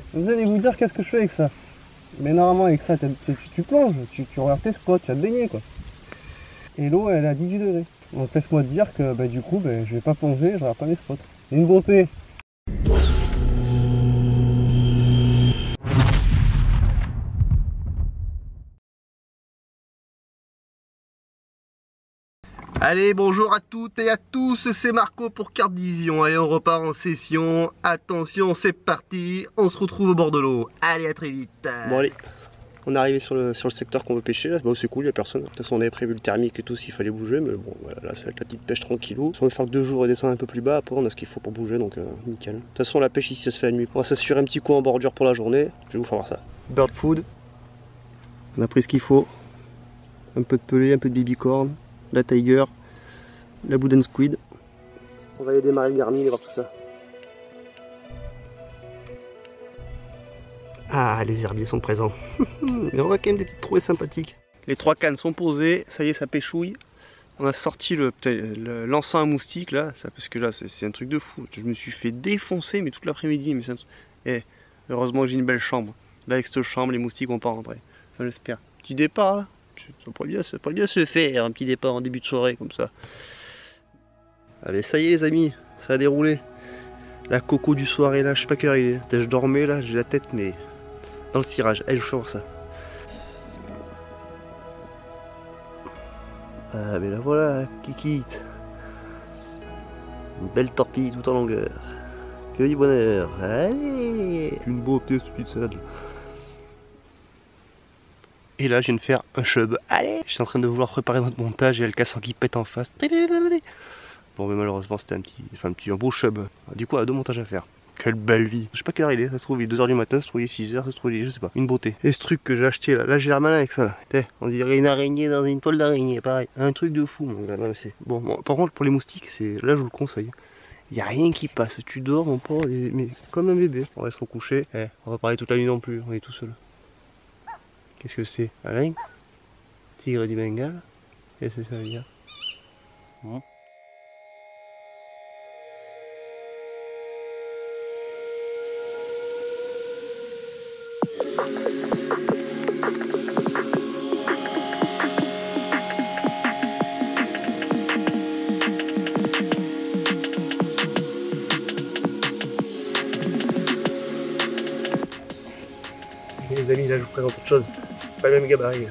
Vous allez vous dire qu'est-ce que je fais avec ça. Mais normalement avec ça, tu plonges, tu regardes tes spots, tu vas te baigner quoi. Et l'eau elle est à 18 degrés. Donc laisse-moi te dire que du coup je vais pas plonger, je regarde pas mes spots. C'est une beauté. Allez, bonjour à toutes et à tous, c'est Marco pour Carte Vision. Allez, on repart en session. Attention, c'est parti. On se retrouve au bord de l'eau. Allez, à très vite. Bon, allez, on est arrivé sur le secteur qu'on veut pêcher. Là, bon, c'est cool, il n'y a personne. De toute façon, on avait prévu le thermique et tout s'il fallait bouger. Mais bon, voilà, là, ça va être la petite pêche tranquillou. Si on veut faire que 2 jours et descendre un peu plus bas, après, on a ce qu'il faut pour bouger, donc nickel. De toute façon, la pêche ici, ça se fait la nuit. On va s'assurer un petit coup en bordure pour la journée. Je vais vous faire voir ça. Bird food. On a pris ce qu'il faut. Un peu de pelé, un peu de bibicorn, la tiger. La boudin squid. On va aller démarrer le garmin et voir tout ça. Ah, les herbiers sont présents. Mais on voit quand même des petites trouées sympathiques. Les 3 cannes sont posées, ça y est, ça pêchouille. On a sorti l'encens à moustique là, parce que là c'est un truc de fou. Je me suis fait défoncer mais toute l'après-midi. Mais heureusement que j'ai une belle chambre. Là avec cette chambre, les moustiques vont pas rentrer. Enfin j'espère. Petit départ là. Ça pourrait bien se faire, un petit départ en début de soirée comme ça. Allez, ça y est les amis, ça a déroulé. La coco du soir est là, je sais pas quelle heure il est. Je dormais là, j'ai la tête mais dans le cirage. Allez, je vous fais voir ça. Ah mais la voilà, kikite. Une belle torpille tout en longueur. Que du bonheur. Allez, une beauté cette petite salade. Et là, je viens de faire un chub. Allez, je suis en train de vouloir préparer notre montage et il y a le casseur qui pète en face. Bon mais malheureusement c'était un beau chub. Du coup, 2 montages à faire. Quelle belle vie. Je sais pas quelle heure il est, ça se trouve il est 2 h du matin, ça se trouve il est 6 h, ça se trouve il est, je sais pas. Une beauté. Et ce truc que j'ai acheté là j'ai l'air malin avec ça là. On dirait une araignée dans une toile d'araignée, pareil. Un truc de fou mon gars. Bon, par contre pour les moustiques, là je vous le conseille. Il n'y a rien qui passe, tu dors mon pauvre, mais comme un bébé. On va se recoucher. On va parler toute la nuit non plus, on est tout seul. Qu'est-ce que c'est? Alain? Tigre du Bengale? Qu'est-ce que ça veut dire? Les amis, là je vous présente autre chose, pas le même gabarit.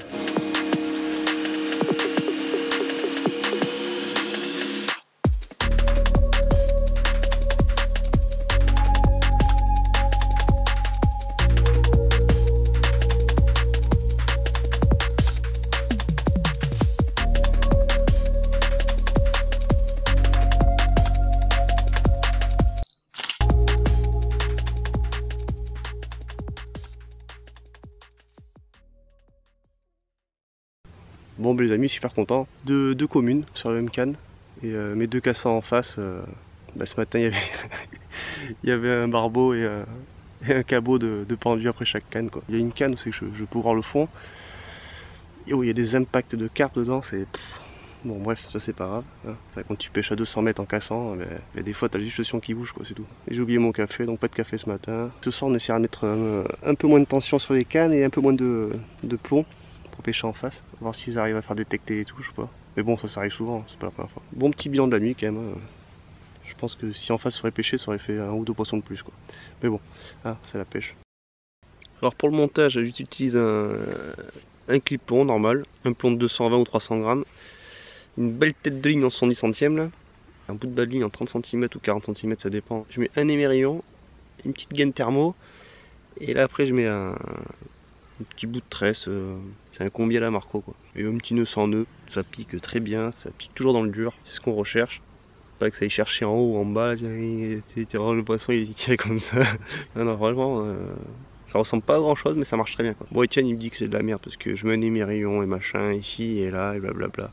Bon ben les amis, super content. Deux communes sur la même canne. Et mes 2 cassants en face, ce matin il y avait un barbeau et un cabot de pendu après chaque canne quoi. Il y a une canne où je peux voir le fond. Et où il y a des impacts de carpe dedans, c'est... Bon bref, ça c'est pas grave. Hein. Enfin, quand tu pêches à 200 mètres en cassant, des fois t'as juste le sion qui bouge quoi, c'est tout. Et j'ai oublié mon café, donc pas de café ce matin. Ce soir on essaiera de mettre un peu moins de tension sur les cannes et un peu moins de plomb. Pour pêcher en face, voir s'ils arrivent à faire détecter et tout, je sais pas. Mais bon, ça arrive souvent, c'est pas la première fois. Bon petit bilan de la nuit quand même. Je pense que si en face ça aurait pêché, ça aurait fait 1 ou 2 poissons de plus quoi. Mais bon, c'est la pêche. Alors pour le montage, j'utilise un clip-plomb normal, un plomb de 220 ou 300 grammes, une belle tête de ligne en 70 centièmes là, un bout de bas de ligne en 30 cm ou 40 cm, ça dépend. Je mets un émerillon, une petite gaine thermo, et là après je mets un petit bout de tresse, c'est un combi à la Marco quoi. Et un petit nœud sans nœud, ça pique très bien, ça pique toujours dans le dur, c'est ce qu'on recherche. Pas que ça aille chercher en haut ou en bas, le poisson il est tiré comme ça. Non, vraiment, ça ressemble pas à grand chose mais ça marche très bien quoi. Bon Etienne il me dit que c'est de la merde parce que je mets un émerillon et machin ici et là et blablabla.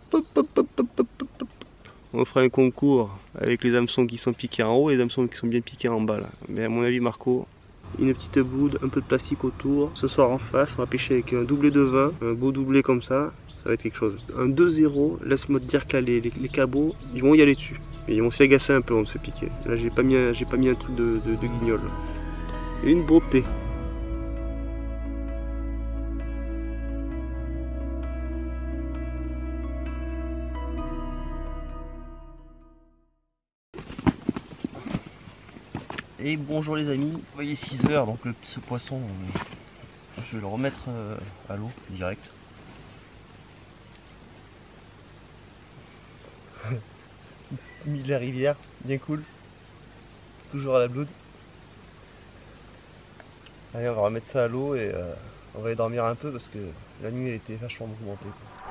On fera un concours avec les hameçons qui sont piqués en haut et les hameçons qui sont bien piqués en bas là. Mais à mon avis Marco, une petite boude, un peu de plastique autour. Ce soir en face, on va pêcher avec un doublé de vin, un beau doublé comme ça va être quelque chose. Un 2-0, laisse-moi te dire que là, les cabots, ils vont y aller dessus. Et ils vont s'y agacer un peu avant de se piquer. Là, j'ai pas mis un truc de guignol. Et une beauté. Et bonjour les amis, vous voyez 6 heures, donc ce poisson, je vais le remettre à l'eau direct. Petite mille de la rivière, bien cool. Toujours à la blouse. Allez, on va remettre ça à l'eau et on va aller dormir un peu parce que la nuit a été vachement mouvementée.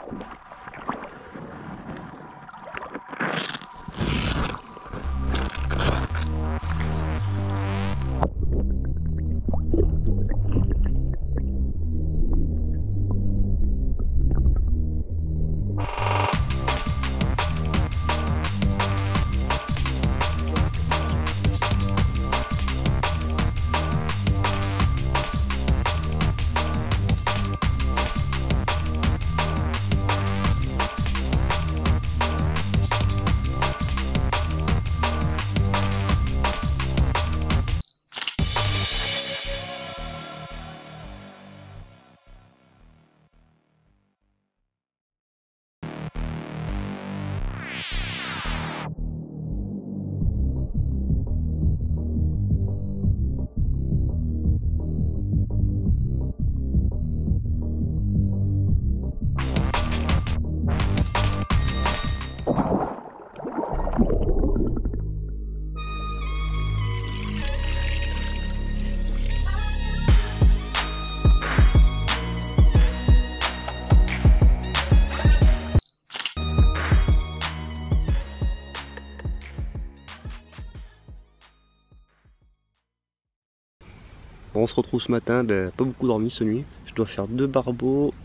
Bon, on se retrouve ce matin, pas beaucoup dormi cette nuit. Je dois faire 2 barbeaux,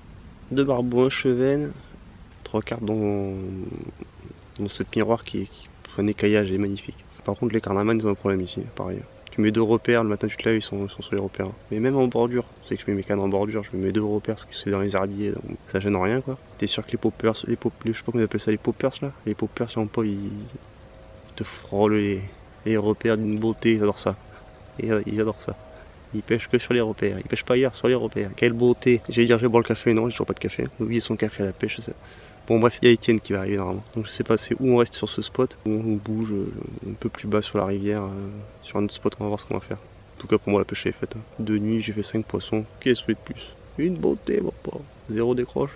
1 chevenne, 3 quarts dans cette miroir qui un écaillage est magnifique. Par contre les carnamans ils ont un problème ici, pareil. Tu mets 2 repères, le matin tu te lèves, ils sont sur les repères. Mais même en bordure, c'est que je mets mes cannes en bordure, je mets 2 repères parce que c'est dans les herbiers, donc ça gêne rien quoi. T'es sûr que les poppers, je sais pas comment on appelle ça, les poppers là, les poppers sur mon pot ils te frôlent les repères d'une beauté, ils adorent ça. Ils adorent ça. Ils pêchent que sur les repères, ils pêchent pas ailleurs, sur les repères. Quelle beauté! J'allais dire je vais boire le café, non j'ai toujours pas de café. Oubliez son café à la pêche, ça. Bon bref, il y a Étienne qui va arriver normalement. Donc je sais pas c'est où on reste sur ce spot, où on bouge un peu plus bas sur la rivière, sur un autre spot, on va voir ce qu'on va faire. En tout cas pour moi la pêche est faite. De nuit j'ai fait 5 poissons, qu'est-ce que je fais de plus? Une beauté mon pauvre, 0 décroche.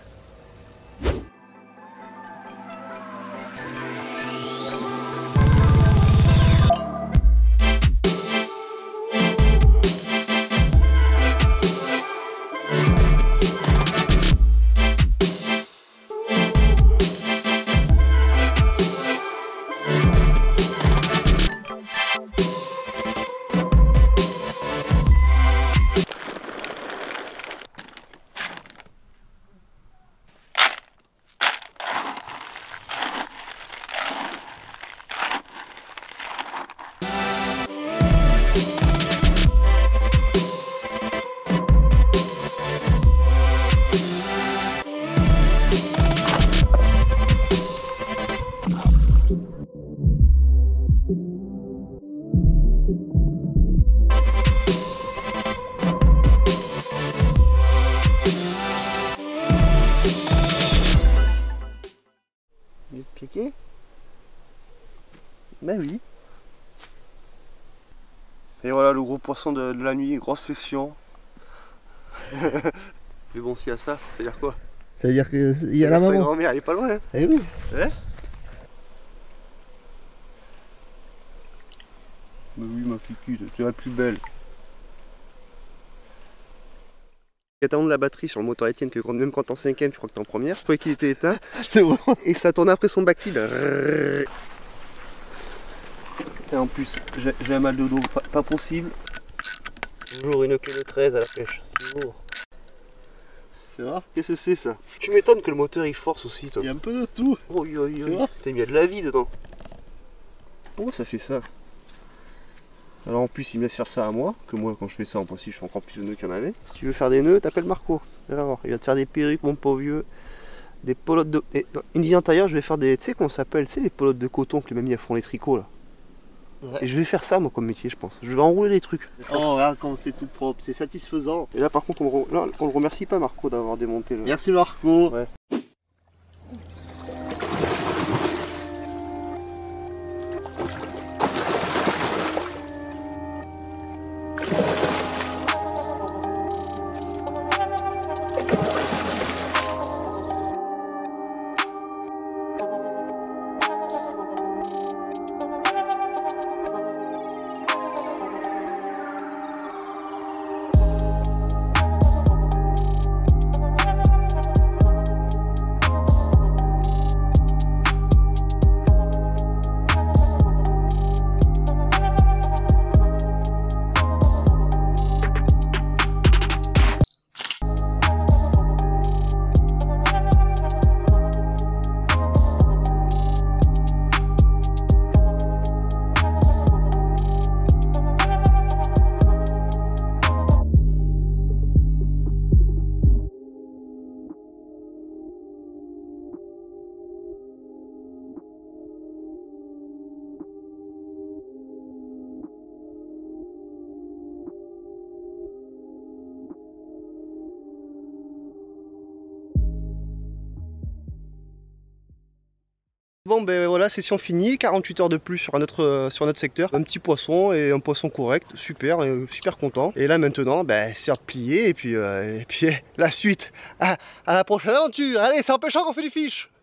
Piqué? Ben oui. Et voilà le gros poisson de la nuit, grosse session. Mais bon, s'il y a ça, ça veut dire quoi? Ça veut dire qu'il y a la maman. Sa grand-mère, elle est pas loin. Hein. Eh oui. Ouais. Mais oui, ma cucu, tu es la plus belle. Attends la batterie sur le moteur Étienne, que même quand t'es en 5ème, tu crois que t'es en première. Je croyais qu'il était éteint. C'est bon. Et ça tournait après son backflip. Et en plus, j'ai un mal de dos, pas possible. Toujours une clé de 13 à la pêche. Toujours. Tu vois? Qu'est-ce que c'est ça? Tu m'étonnes que le moteur il force aussi toi. Il y a un peu de tout. Oh, t'as mis de la vie dedans. Pourquoi ça fait ça? Alors en plus il me laisse faire ça à moi, que moi quand je fais ça en principe je fais encore plus de nœuds qu'il y en avait. Si tu veux faire des nœuds, t'appelles Marco. Il va te faire des perruques mon pauvre vieux. Des pelotes de... Et, une vie intérieure je vais faire des... Tu sais comment ça s'appelle? Tu sais les pelotes de coton que les mamies font les tricots là. Ouais. Et je vais faire ça moi comme métier je pense. Je vais enrouler les trucs. Oh regarde comme c'est tout propre, c'est satisfaisant. Et là par contre on le remercie pas Marco d'avoir démonté le... Merci Marco. Ouais. Bon ben voilà, session finie, 48 heures de plus sur notre secteur. Un petit poisson et un poisson correct, super, super content. Et là maintenant, ben, c'est replié et puis la suite. À la prochaine aventure. Allez, c'est en pêchant qu'on fait du fish.